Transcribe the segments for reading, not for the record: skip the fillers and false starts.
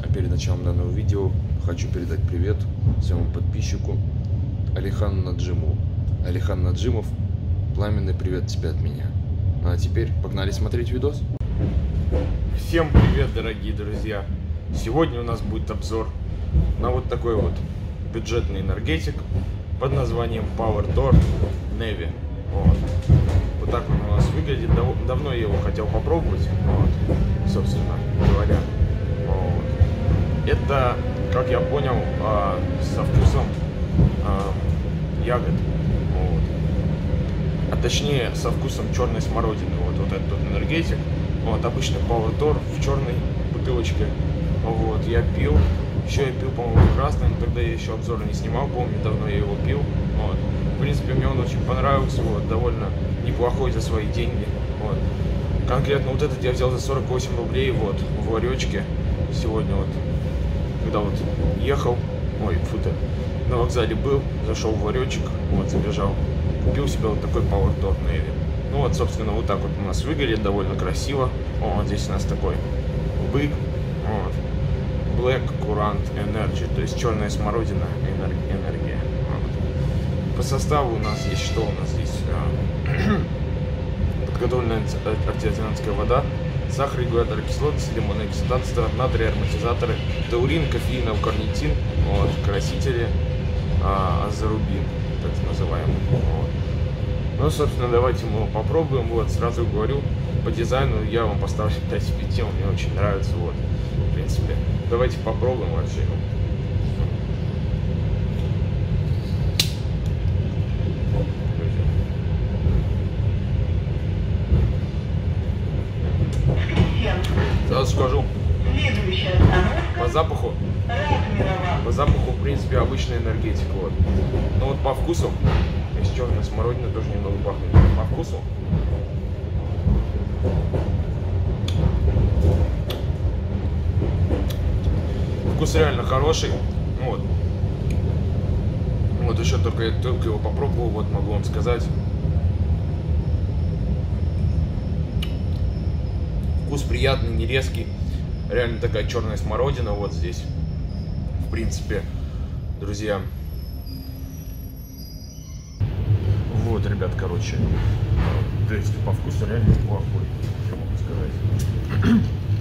А перед началом данного видео хочу передать привет своему подписчику Алихану Наджимову. Алихан Наджимов, пламенный привет тебе от меня. Ну а теперь погнали смотреть видос. Всем привет, дорогие друзья! Сегодня у нас будет обзор на вот такой вот бюджетный энергетик под названием PowerTor Navy. Вот так он у нас выглядит. Давно я его хотел попробовать, собственно говоря. Это, как я понял, со вкусом ягод. А точнее со вкусом черной смородины. Вот этот вот энергетик. Обычный PowerTor в черной бутылочке. Я пил. Еще я пил, по-моему, в красном. Тогда я еще обзор не снимал, помню, давно я его пил. В принципе, мне он очень понравился. Довольно неплохой за свои деньги. Конкретно вот этот я взял за 48 рублей в ларечке. Сегодня когда ехал, на вокзале был, зашел в ларечек, забежал, купил себе вот такой PowerTor Navy. Собственно, вот так вот у нас выглядит, довольно красиво. Здесь у нас такой бык, Black Currant Energy, то есть черная смородина энергия. По составу у нас есть что? У нас здесь подготовленная артезианская вода, сахар, регулятор кислоты, лимонный оксидат, натрий, ароматизаторы, таурин, кофеин, карнитин, красители, азорубин, так называемый. Собственно, давайте мы его попробуем. Сразу говорю, по дизайну я вам поставлю 5 из 5, он мне очень нравится. В принципе, давайте попробуем вообще. Сразу скажу, по запаху, в принципе, обычный энергетик. Но по вкусу, из черной смородины тоже немного пахнет. По вкусу вкус реально хороший. Еще только его попробовал, могу вам сказать. Вкус приятный, не резкий. Реально такая черная смородина здесь. В принципе, друзья. Ребят, короче. В принципе, по вкусу реально неплохой, что могу сказать.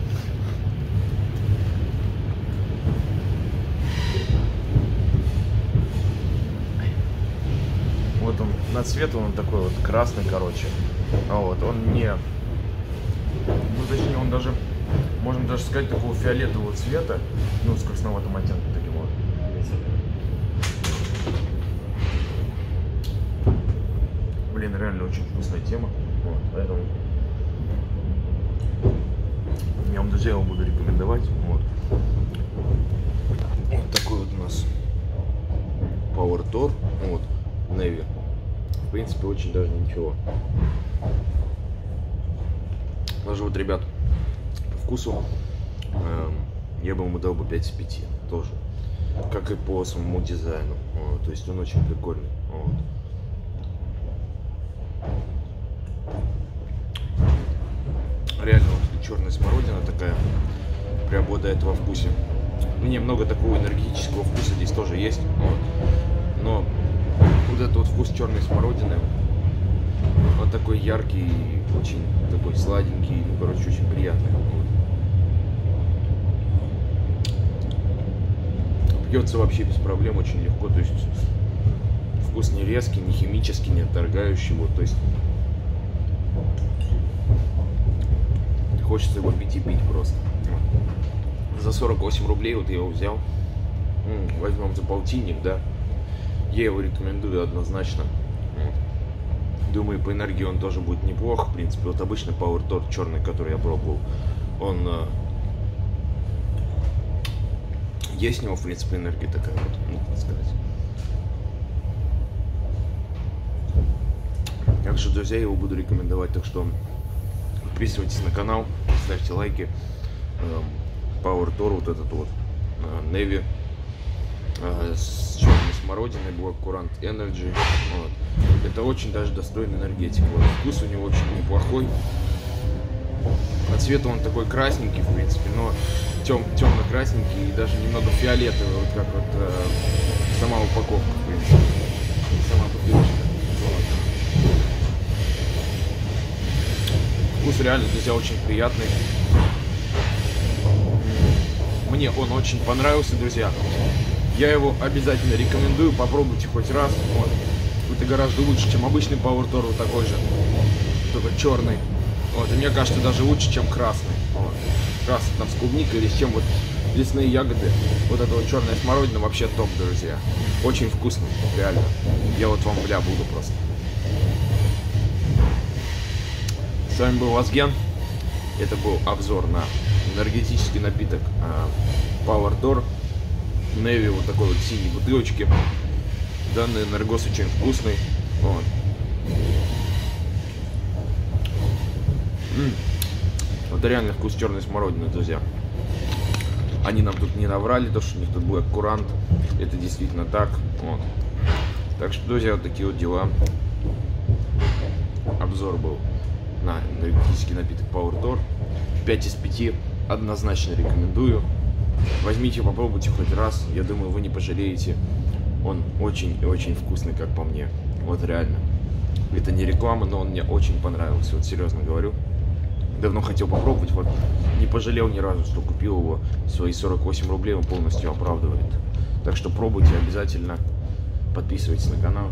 Он на цвет он такой красный, короче. Он не... точнее, он даже, можно даже сказать, такого фиолетового цвета, с красноватым оттенком таким Блин, реально очень вкусная тема. Поэтому я вам, друзья, его буду рекомендовать. Вот такой у нас PowerTor Navy. В принципе, очень даже ничего. Даже ребят, по вкусу я бы ему дал 5 из 5 тоже, как и по самому дизайну. То есть он очень прикольный. Реально черная смородина такая преобладает во вкусе. Немного такого энергетического вкуса здесь тоже есть. Но этот вкус черной смородины, он такой яркий, очень такой сладенький, очень приятный. Пьется вообще без проблем, очень легко, то есть вкус не резкий, не химический, не отторгающий, то есть хочется его пить и пить просто. За 48 рублей я его взял. Возьмем за полтинник, да. Я его рекомендую однозначно. Думаю, по энергии он тоже будет неплох. В принципе, обычный PowerTor черный, который я пробовал, он есть у него, в принципе, энергия такая можно сказать. Так что, друзья, я его буду рекомендовать. Так что подписывайтесь на канал, ставьте лайки. PowerTor этот Navy с черной смородиной, Black Currant Energy. Это очень даже достойный энергетик. Вкус у него очень неплохой. По цвету он такой красненький, в принципе, но темно-красненький и даже немного фиолетовый, вот как вот сама упаковка, в принципе, сама бутылочка. Вот. Вкус реально, друзья, очень приятный. Мне он очень понравился, друзья. Я его обязательно рекомендую, попробуйте хоть раз. Вот. Это гораздо лучше, чем обычный Power Tour, вот такой же, только черный. Вот. И мне кажется, даже лучше, чем красный. Вот. Красный там с клубникой или с чем, вот лесные ягоды. Вот эта вот черная смородина вообще топ, друзья. Очень вкусно, реально. Я вот вам, буду просто. С вами был Вазген. Это был обзор на энергетический напиток Power Tour. Неви, вот такой вот синей бутылочки. Данный энергос очень вкусный. Вот. Это реально вкус черной смородины, друзья. Они нам тут не наврали, то что у них тут Black Currant. Это действительно так. Вот. Так что, друзья, вот такие вот дела. Обзор был на энергетический напиток Power Tour. 5 из 5 однозначно рекомендую. Возьмите, попробуйте хоть раз. Я думаю, вы не пожалеете. Он очень и очень вкусный, как по мне. Вот реально. Это не реклама, но он мне очень понравился. Вот серьезно говорю. Давно хотел попробовать. Вот не пожалел ни разу, что купил его. Свои 48 рублей он полностью оправдывает. Так что пробуйте обязательно. Подписывайтесь на канал.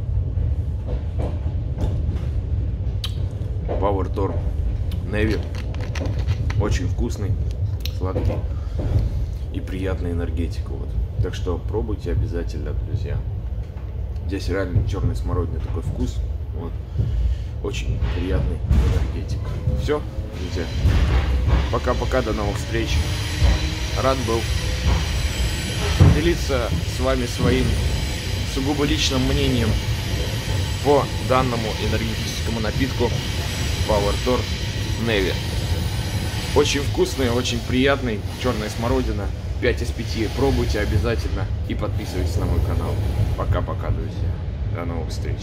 Power Tour Неви. Очень вкусный, сладкий и приятная энергетика. Вот. Так что пробуйте обязательно, друзья. Здесь реально черный смородиный такой вкус. Вот. Очень приятный энергетик. Все, друзья. Пока-пока, до новых встреч. Рад был поделиться с вами своим сугубо личным мнением по данному энергетическому напитку Power Tour Неви. Очень вкусный, очень приятный, черная смородина. 5 из 5. Пробуйте обязательно и подписывайтесь на мой канал. Пока-пока, друзья. До новых встреч.